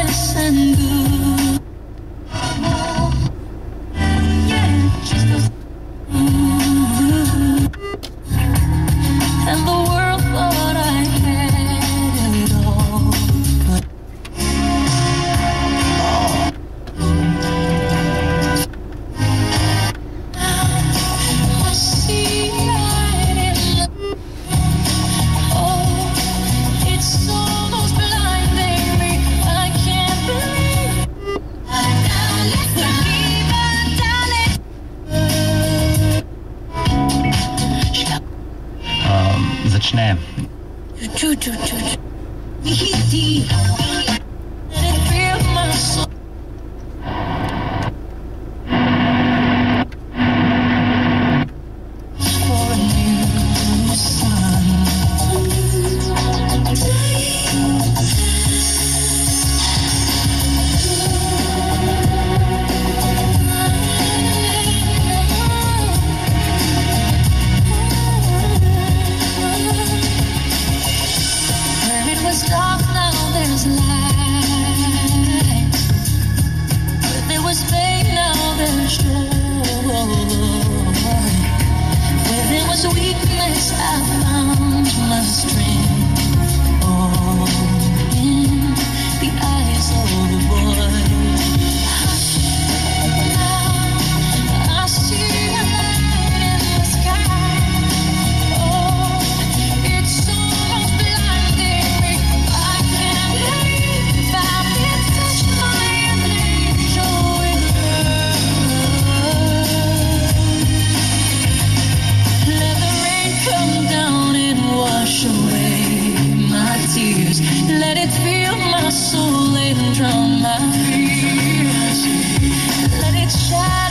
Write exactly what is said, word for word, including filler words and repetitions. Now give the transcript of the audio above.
careless and good. Yeah, she still ooh. And the world thought I had it all, but I see right in the oh, it's almost blinding me. I can't believe Um, začne. Choo choo choo choo. Let it feel my soul. For a new sun. Where it was dark, now there's light. Where there was pain, now there's joy. Where there was weakness, I found my strength. Oh, in the eyes of the boy. Now I see a light in the sky. Oh, it's almost blinding me. I can't believe I did touch my angel with love. Let the rain come down and wash away my tears. Let it fill my soul and drown my fears. Let it shine.